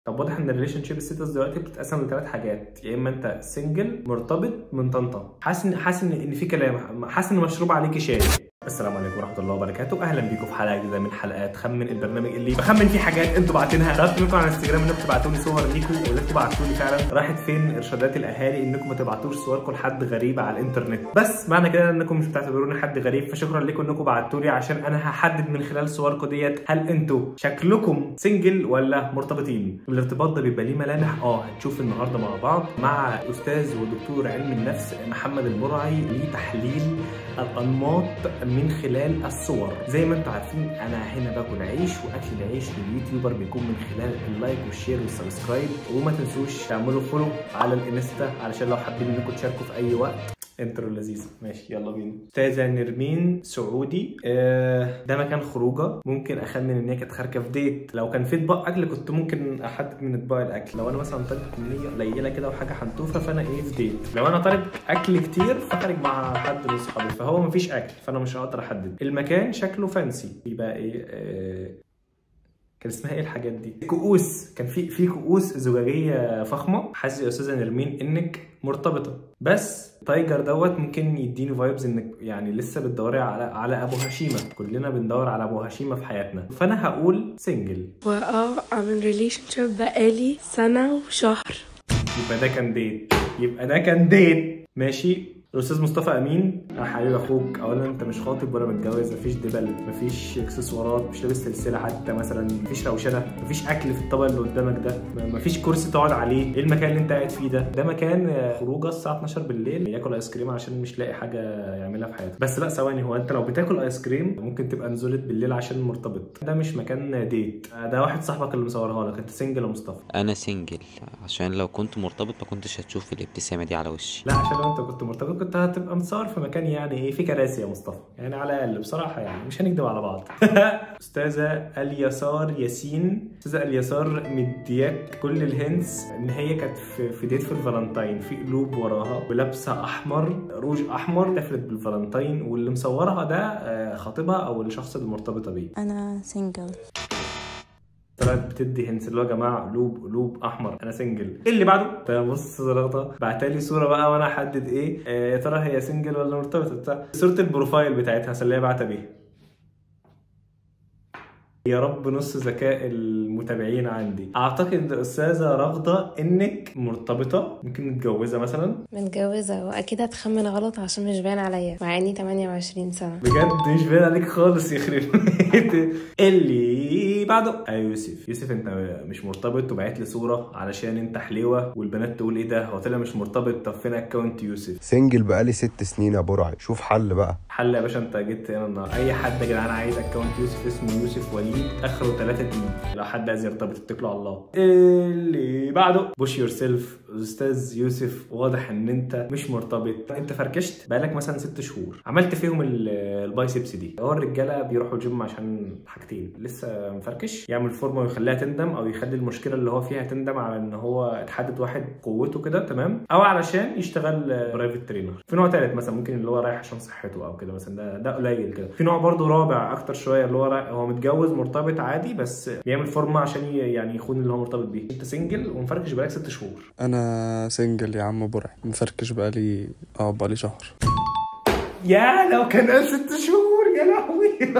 طب واضح ان الريليشن شيب ستاتس دلوقتي بتتقسم ل3 حاجات، يا اما انت سنجل مرتبط من طنطا. حاسس ان في كلام، حاسس ان مشروب عليكي شاي. السلام عليكم ورحمه الله وبركاته، اهلا بيكم في حلقه جديده من حلقات خمن، البرنامج اللي بخمن فيه حاجات انتوا باعتينها. طلبت منكم على انستجرام انكم تبعتوا لي صور ليكم، وقلت بعتوا لي فعلا. راحت فين ارشادات الاهالي انكم ما تبعتوش صوركم لحد غريب على الانترنت؟ بس معنى كده انكم مش بتعتبروني حد غريب، فشكرا لكم انكم بعتوا لي، عشان انا هحدد من خلال صوركم ديت هل انتوا شكلكم سنجل ولا مرتبطين. الارتباط ده بيبقى ليه ملامح، هنشوف النهارده مع بعض مع استاذ ودكتور علم النفس محمد المرعي لتحليل الانماط من خلال الصور. زي ما انتم عارفين انا هنا باكل عيش، واكل العيش لليوتيوبر بيكون من خلال اللايك والشير والسبسكرايب، وما تنسوش تعملوا فولو على الانستا علشان لو حابين انكم تشاركوا في اي وقت. انترو لذيذه. ماشي يلا بينا. استاذه نرمين سعودي، ده مكان خروجه، ممكن اخمن ان هي كانت خارجه في ديت. لو كان في اطباق اكل كنت ممكن احدد من اطباق الاكل. لو انا مثلا طالب كميه قليله كده وحاجه حنتوفه فانا في ديت. لو انا طالب اكل كتير فخارج مع حد من اصحابي، فهو مفيش اكل فانا مش هقدر احدد. المكان شكله فانسي، يبقى كان اسمها ايه الحاجات دي؟ كؤوس. كان في كؤوس زجاجيه فخمه. حاسس يا استاذه نرمين انك مرتبطه، بس تايجر دوت ممكن يديني فايبز انك يعني لسه بتدوري على ابو هشيمه. كلنا بندور على ابو هشيمه في حياتنا، فانا هقول سنجل. عامل ريليشن شيب بقالي سنه وشهر. يبقى ده كان ديت. ماشي. الاستاذ مصطفى امين، انا حبيب اخوك. اولا انت مش خاطب ولا متجوز، مفيش دبل، مفيش اكسسوارات، مش لابس سلسله حتى مثلا، مفيش روشنه، مفيش اكل في الطبق اللي قدامك ده، مفيش كرسي تقعد عليه. ايه المكان اللي انت قاعد فيه ده مكان خروجه الساعه 12 بالليل ياكل ايس كريم عشان مش لاقي حاجه يعملها في حياته. بس لا ثواني، هو انت لو بتاكل ايس كريم ممكن تبقى نزولت بالليل عشان مرتبط. ده مش مكان ديت، ده واحد صاحبك اللي مصورها لك. انت سنجل يا مصطفى؟ انا سنجل عشان لو كنت مرتبط ما كنتش هتشوف الابتسامه دي على وشي. لا، عشان لو انت كنت مرتبط كنت هتبقى متصور في مكان يعني في كراسي يا مصطفى، يعني على الاقل بصراحه، يعني مش هنكدب على بعض. استاذه اليسار ياسين، استاذه اليسار مدياك كل الهنس ان هي كانت في ديت في الفالنتاين، في قلوب وراها ولابسه احمر، روج احمر، دخلت بالفالنتاين، واللي مصورها ده خطيبها او الشخص اللي مرتبطه بيه. انا سنجل. طلعت بتدي هنس اللي هو يا جماعه قلوب احمر، انا سنجل. اللي بعده ده بص رغده بعتالي صوره بقى وانا احدد ايه يا ترى هي سنجل ولا مرتبطه بتاع. صوره البروفايل بتاعتها اللي هي بعتها بيها. يا رب نص ذكاء المتابعين عندي. اعتقد الاستاذه رغده انك مرتبطه، ممكن متجوزه مثلا. متجوزه، واكيد هتخمن غلط عشان مش باين عليا مع اني 28 سنه. بجد مش باين عليك خالص يخرب. اللي بعده يوسف انت مش مرتبط، وبعت لي صوره علشان انت حليوه والبنات تقول ايه ده، هو طلع مش مرتبط. طب فين اكونت يوسف؟ سنجل بقالي 6 سنين يا برعي، شوف حل بقى. حل يا باشا، انت جيت هنا النهارده. اي حد يا جدعان عايز اكونت يوسف اسمه يوسف وليد اخره 3 دي، لو حد عايز يرتبط اتكلوا على الله. اللي بعده بوش يور سيلف. استاذ يوسف واضح ان انت مش مرتبط، انت فركشت بقالك مثلا 6 شهور، عملت فيهم البايسبس دي. هو الرجاله بيروحوا الجيم عشان حاجتين، لسه مفركش يعمل فورمه ويخليها تندم، او يخلي المشكله اللي هو فيها تندم على ان هو اتحدد واحد قوته كده تمام، او علشان يشتغل برايفت ترينر. في نوع ثالث مثلا ممكن اللي هو رايح عشان صحته او كده مثلا، ده قليل كده. في نوع برده رابع اكتر شويه اللي هو متجوز مرتبط عادي بس بيعمل فورمه عشان يعني يخون اللي هو مرتبط بيه. انت سنجل ومفركش بقالك 6 شهور. انا سنجل يا عم برعي، مفركش بقالي شهر. يا لو كان قال 6 شهور يا لهوي.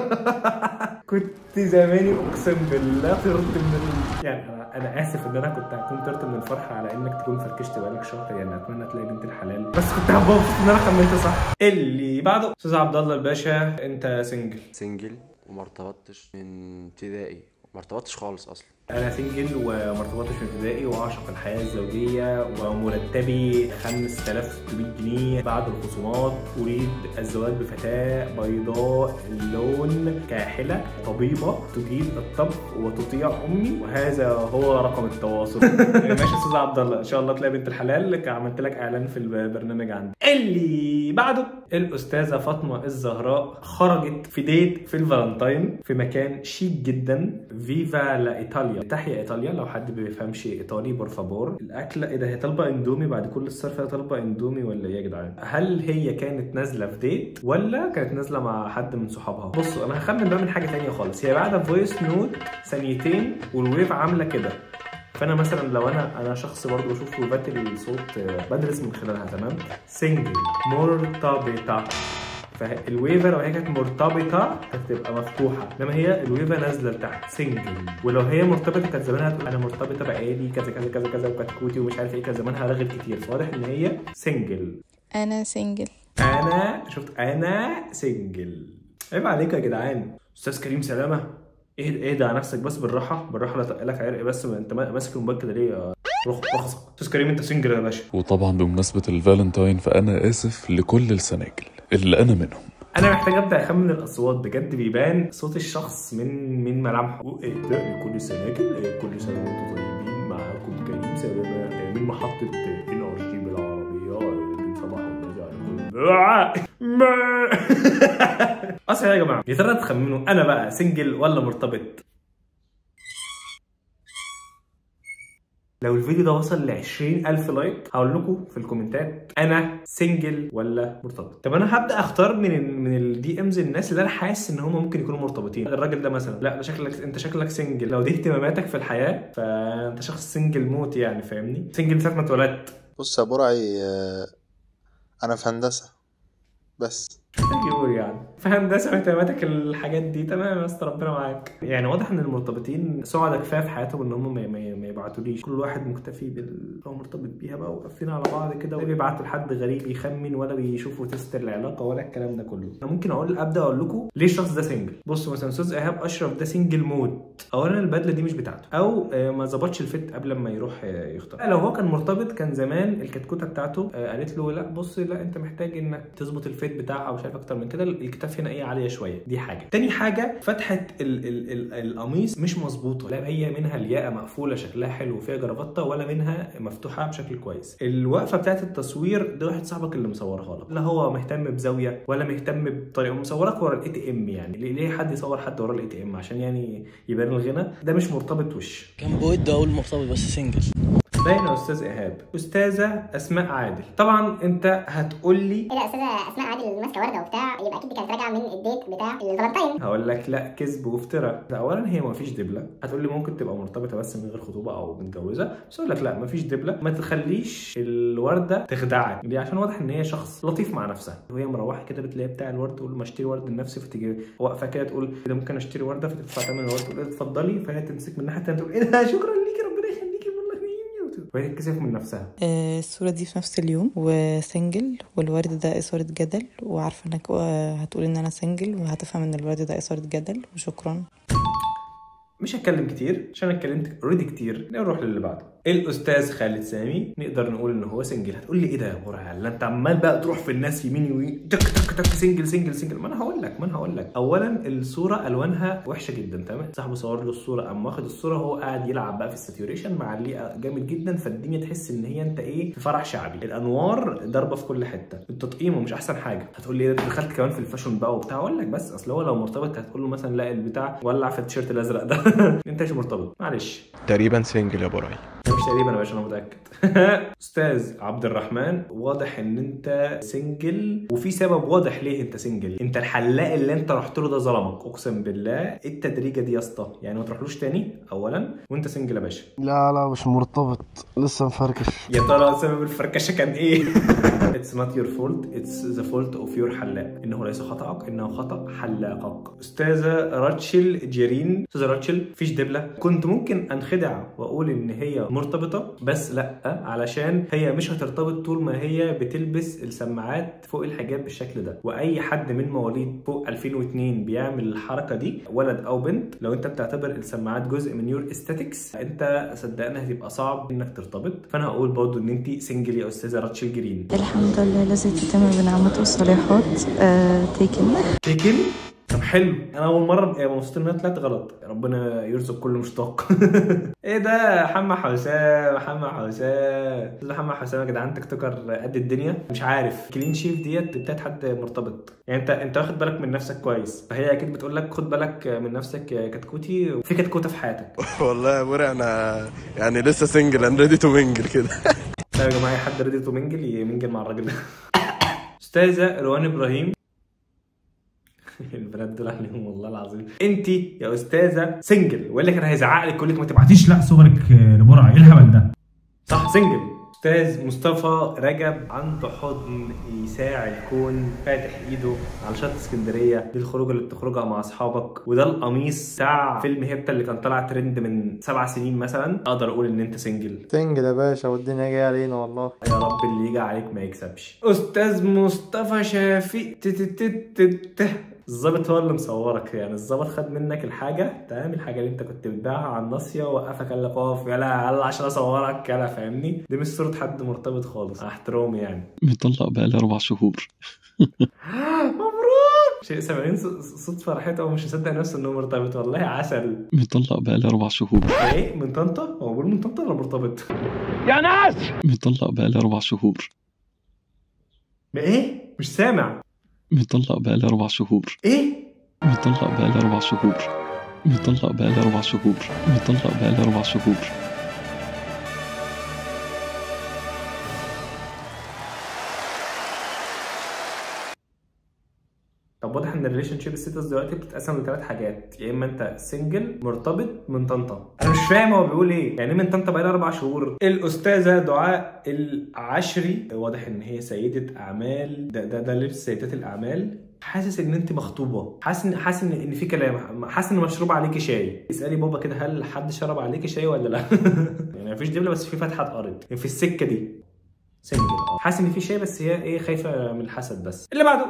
كنت زماني اقسم بالله طرت من يعني انا اسف ان انا كنت هكون طرت من الفرحه على انك تكون فركشت بقالك شهر. يعني اتمنى تلاقي بنت الحلال، بس كنت مبسوط ان انا خمنت صح. اللي بعده استاذ عبد الله الباشا، انت سنجل وما ارتبطتش من ابتدائي، ما ارتبطتش خالص اصلا. انا سنجل وما ارتبطتش من ابتدائي، واعشق الحياه الزوجيه، ومرتبي 5600 جنيه بعد الخصومات. اريد الزواج بفتاه بيضاء اللون، كاحله، طبيبه، تجيد الطبخ وتطيع امي، وهذا هو رقم التواصل. ماشي استاذ عبد الله، ان شاء الله تلاقي بنت الحلال. عملت لك اعلان في البرنامج عندي. اللي بعده الاستاذه فاطمه الزهراء، خرجت في ديت في الفالنتاين في مكان شيك جدا، فيفا لا ايطاليا. تحيا ايطاليا. لو حد بيفهمش ايطالي بورفابور. الاكله ايه ده؟ هي طالبه اندومي بعد كل الصرف ده؟ طالبه اندومي ولا ايه يا جدعان؟ هل هي كانت نازله في ديت ولا كانت نازله مع حد من صحابها؟ بصوا انا هخمن بقى من حاجه ثانيه خالص. هي بعد فويس نوت ثانيتين والويف عامله كده، فانا مثلا لو انا شخص برضه بشوف ويفات الصوت بدرس من خلالها، تمام. سنجل مرتبطه، فالويفه لو هي كانت مرتبطه هتبقى مفتوحه، انما هي الويفه نازله لتحت سنجل. ولو هي مرتبطه كانت زمانها هتقول انا مرتبطه بقالي كذا كذا كذا كذا وكتكوتي ومش عارف ايه، كان زمانها رغت كتير. فواضح ان هي سنجل. انا سنجل. انا شفت انا سنجل. عيب عليك يا جدعان. استاذ كريم سلامه، اهدى على نفسك بس، بالراحه بالراحه، لا تقلك عرق بس. انت ماسك الموبايل كده ليه؟ رخصك. استاذ كريم انت سنجل يا باشا. وطبعا بمناسبة الفالنتاين فأنا آسف لكل السناجل اللي أنا منهم. أنا محتاج أبدأ أخمن الأصوات، بجد بيبان صوت الشخص من ملامحه. إهداء لكل السناجل، كل سنة وأنتم طيبين. معاكم كريم سلامة من محطة NRG بالعربية. صباح الخير. أصلا يا جماعة، يا ترى تخمنوا أنا بقى سنجل ولا مرتبط؟ لو الفيديو ده وصل ل 20,000 لايك هقول لكم في الكومنتات انا سنجل ولا مرتبط. طب انا هبدا اختار من الدي امز الناس اللي انا حاسس ان هم ممكن يكونوا مرتبطين. الراجل ده مثلا، لا ده انت شكلك سنجل. لو دي اهتماماتك في الحياه فانت شخص سنجل موت يعني، فاهمني؟ سنجل ساعه ما اتولدت. بص يا برعي، انا في هندسه بس. يقول يعني في هندسه اهتماماتك الحاجات دي، تمام يا اسطى، ربنا معاك. يعني واضح ان المرتبطين سعداء كفايه في حياتهم ان هم ما يبعتوليش. كل واحد مكتفي هو مرتبط بيها بقى، وقافين على بعض كده، ولا بيبعتوا لحد غريب يخمن، ولا بيشوفوا تست العلاقه، ولا الكلام ده كله. انا ممكن ابدا اقول لكم ليه الشخص ده سنجل. بصوا مثلا استاذ ايهاب اشرف ده سنجل موت. اولا البدله دي مش بتاعته، او ما ظبطش الفت قبل ما يروح يختار. لو هو كان مرتبط كان زمان الكتكوته بتاعته قالت له لا بص، لا انت محتاج انك تظبط الفت بتاعها، ومش عارف اكتر من كده. الكتاف هنا ايه عاليه شويه، دي حاجه. تاني حاجه فتحه القميص مش مظبوطه، لا هي منها الياقه مقفوله شكلها حلو وفيها جرافطه، ولا منها مفتوحه بشكل كويس. الوقفه بتاعت التصوير ده واحد صاحبك اللي مصورها لك، لا هو مهتم بزاويه ولا مهتم بطريقه. مصورك ورا الاي تي ام، يعني ليه حد يصور حد ورا الاي تي ام؟ عشان يعني يبان الغنى. ده مش مرتبط وش. كان بود اقول مرتبط بس سنجل. باين يا استاذ ايهاب. استاذه اسماء عادل، طبعا انت هتقول لي ايه ده استاذه اسماء عادل ماسكه ورده وبتاع، يبقى اكيد دي كانت راجعه من الديت بتاع الفالنتاين. هقول لك لا، كذب وافتراء. اولا هي ما فيش دبله. هتقول لي ممكن تبقى مرتبطه بس من غير خطوبه او متجوزه، بس اقول لك لا ما فيش دبله. ما تخليش الورده تخدعك دي، عشان واضح ان هي شخص لطيف مع نفسها. وهي مروحه كده بتلاقي بتاع الورد، تقول ما اشتري ورد لنفسي، فتيجي واقفه كده تقول ايه ده ممكن اشتري ورده، فتدفع ثمن الورد، تقول اتفضلي، فهي تمسك من الناحيه الثانيه تقول ايه ده شكرا ليكي ربنا يخليكي والله، وهي تتكسف من نفسها. الصورة دي في نفس اليوم وسنجل، والورد ده إثارة جدل، وعارفة انك هتقول ان انا سنجل، وهتفهم ان الورد ده إثارة جدل، وشكرا. مش هتكلم كتير عشان انا اتكلمت اوريدي كتير. نروح للي بعده. الاستاذ خالد سامي، نقدر نقول ان هو سنجل. هتقول لي ايه ده يا برع، لا انت عمال بقى تروح في الناس يمين ويمين، تك تك تك، سنجل سنجل سنجل. ما انا هقول لك. اولا الصوره الوانها وحشه جدا، تمام. صاحبه صور له الصوره، قام واخد الصوره هو قاعد يلعب بقى في الساتوريشن معلقه جامد جدا، فالدنيا تحس ان هي انت ايه في فرح شعبي. الانوار ضاربه في كل حته، التطقيم مش احسن حاجه. هتقول لي دخلت كمان في الفاشون بقى وبتاع. اقول لك بس اصل هو لو مرتبط هتقول له مثلا لا البتاع ولع في التيشيرت الازرق ده. انت مش مرتبط، معلش. تقريبا سنجل يا برعي. مش تقريبا يا باشا، انا متاكد. استاذ عبد الرحمن، واضح ان انت سنجل، وفي سبب واضح ليه انت سنجل. انت الحلاق اللي انت رحت له ده ظلمك، اقسم بالله. ايه التدريجه دي يا اسطى؟ يعني ما تروحلوش تاني اولا، وانت سنجل يا باشا. لا مش مرتبط، لسه مفركش. يا ترى سبب الفركشه كان ايه؟ It's not your fault, it's the fault of your حلاق. انه ليس خطأك، انه خطأ حلاقك. استاذه راتشل جيرين، استاذه راتشل فيش دبله. كنت ممكن انخدع واقول ان هي مرتبطه، بس لا، علشان هي مش هترتبط طول ما هي بتلبس السماعات فوق الحجاب بالشكل ده. واي حد من مواليد فوق 2002 بيعمل الحركه دي، ولد او بنت، لو انت بتعتبر السماعات جزء من يور استاتيكس، انت صدقني هتبقى صعب انك ترتبط. فانا هقول برضو ان انت سنجل يا استاذه راتشل جرين. الحمد لله الذي تتم بنعمته الصالحات. تيكن. طب حلو. انا اول مره مبسوط ان انا طلعت غلط. ربنا يرزق كل مشتاق. ايه ده حما حسام، حما حسام يا جدعان، تيك توكر قد الدنيا. مش عارف كلين شيف ديت بتاعت حد مرتبط. يعني انت واخد بالك من نفسك كويس، فهي اكيد بتقول لك خد بالك من نفسك يا كتكوتي، وفي كتكوته في حياتك. والله يا برع انا يعني لسه سنجل، انا ريدي تو منجل كده. طيب يا جماعه، حد ريدي تو منجل يمنجل مع الراجل ده. استاذه روان ابراهيم، البنات دول عليهم والله العظيم. انت يا استاذه سنجل، ويقول لك انا هيزعق لك يقول لك ما تبعتيش لا صورك لبرعه، ايه الهبل ده؟ صح سنجل. استاذ مصطفى رجب عنده حضن يساع الكون، فاتح ايده على شط اسكندريه، دي الخروجه اللي بتخرجها مع اصحابك، وده القميص بتاع فيلم هيبتا اللي كان طالع ترند من 7 سنين مثلا. اقدر اقول ان انت سنجل. سنجل يا باشا، والدنيا جايه علينا والله. يا رب اللي يجي عليك ما يكسبش. استاذ مصطفى شفيق الظابط هو اللي مصورك، يعني الظابط خد منك الحاجه تمام، الحاجه اللي انت كنت بتبيعها على الناصيه ووقفك قال لك اقف يلا يلا عشان اصورك يلا، فاهمني؟ دي مش صوره حد مرتبط خالص، احترامي يعني. مطلق بقالي 4 شهور. مبروك. شيء سامعين صوت فرحته ومش مصدق نفسه انه مرتبط، والله عسل. مطلق بقالي 4 شهور. ايه من طنطا؟ هو بيقول من طنطا ولا مرتبط؟ يا ناس مطلق بقالي 4 شهور. ايه؟ مش سامع. مطلق بقالي 4 شهور. ايه؟ مطلق بقالي 4 شهور. مطلق بقالي 4 شهور. مطلق بقالي 4 شهور. طب واضح ان الريليشن شيب ستاتس دلوقتي بتتقسم ل3 حاجات، يا اما انت سنجل مرتبط من طنطا. انا مش فاهم هو بيقول ايه، يعني من طنطا بقالها 4 شهور. الاستاذه دعاء العشري، واضح ان هي سيده اعمال، ده لبس سيدات الاعمال. حاسس ان انت مخطوبه، حاسس ان في كلام، حاسس ان مشروب عليكي شاي. اسالي بابا كده هل حد شرب عليكي شاي ولا لا؟ يعني مفيش دبله بس في فتحه ارض يعني في السكه دي. سنجل حاسس ان في شيء، بس هي ايه خايفه من الحسد. بس اللي بعده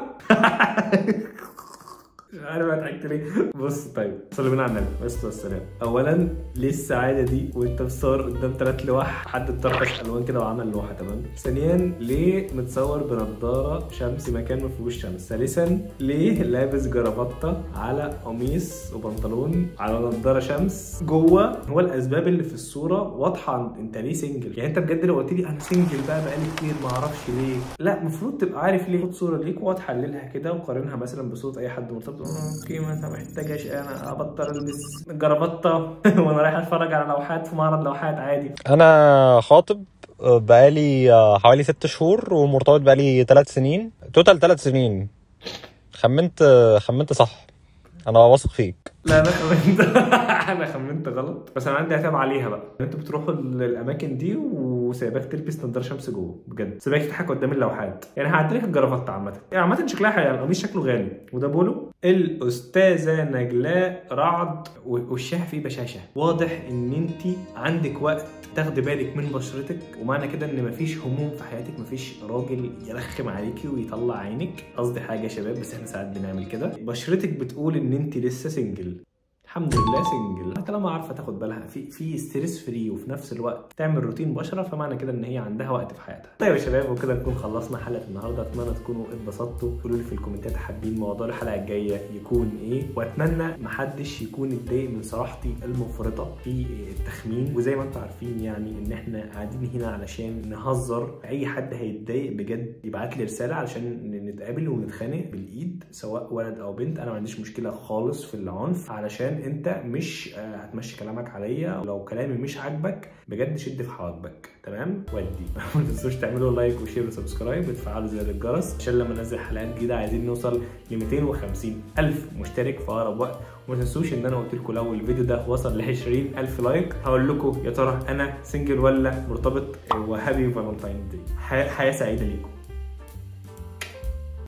انا بقى ضحكت ليه؟ بص طيب صلي بينا على النبي بس والسلام. اولا ليه السعاده دي وانت بتصور قدام 3 لوح، حد اتطرقش الوان كده وعمل لوحه تمام. ثانيا ليه متصور بنضاره شمس مكان ما فيهوش شمس. ثالثا ليه لابس جرافطه على قميص وبنطلون على نضاره شمس جوه. هو الاسباب اللي في الصوره واضحه انت ليه سنجل. يعني انت بجد لو قلت لي انا سنجل بقالي كتير ما اعرفش ليه، لا المفروض تبقى عارف ليه. خد صوره ليك وتحللها كده وقارنها مثلا بصوره اي حد مرتبط. اوكي مثلا محتاجاش انا ابطل البس جرافطه وانا رايح اتفرج على لوحات في معرض لوحات عادي. انا خاطب بقالي حوالي 6 شهور ومرتبط بقالي 3 سنين، توتال 3 سنين. خمنت صح، انا واثق فيك. لا انا خمنت انا خمنت غلط، بس انا عندي عتاب عليها بقى. انتوا بتروحوا الاماكن دي وسايباك تلبس نضاره شمس جوه، بجد سايباك تضحك قدام اللوحات. يعني هعدلك الجرافطه عامه، يعني عامه شكلها حلو، القميص شكله غالي وده بولو. الاستاذه نجلاء رعد وشها فيه بشاشه، واضح ان انت عندك وقت تاخدي بالك من بشرتك، ومعنى كده ان مفيش هموم في حياتك، مفيش راجل يرخم عليكي ويطلع عينك. قصدي حاجه يا شباب بس احنا ساعات بنعمل كده. بشرتك بتقول ان انت لسه سنجل. الحمد لله سنجل، طالما عارفه تاخد بالها في ستريس فري وفي نفس الوقت تعمل روتين بشره، فمعنى كده ان هي عندها وقت في حياتها. طيب يا شباب وكده نكون خلصنا حلقه النهارده. اتمنى تكونوا اتبسطتوا. قولوا لي في الكومنتات حابين موضوع الحلقه الجايه يكون ايه، واتمنى محدش يكون اتضايق من صراحتي المفرطه في التخمين. وزي ما انتم عارفين يعني ان احنا قاعدين هنا علشان نهزر. اي حد هيتضايق بجد يبعت لي رساله علشان نتقابل ونتخانق بالايد، سواء ولد او بنت. انا ما عنديش مشكله خالص في العنف، علشان انت مش هتمشي كلامك عليا، ولو كلامي مش عاجبك بجد شد في حواجبك تمام. ودي ما تنسوش تعملوا لايك وشير وسبسكرايب وتفعلوا زر الجرس عشان لما انزل حلقات جديده. عايزين نوصل ل 250,000 مشترك في اقرب وقت. وما تنسوش ان انا قلت لكم لو الفيديو ده وصل ل 20,000 لايك هقول لكم يا ترى انا سنجل ولا مرتبط. وهابي فالنتاين داي، حياه سعيده ليكم.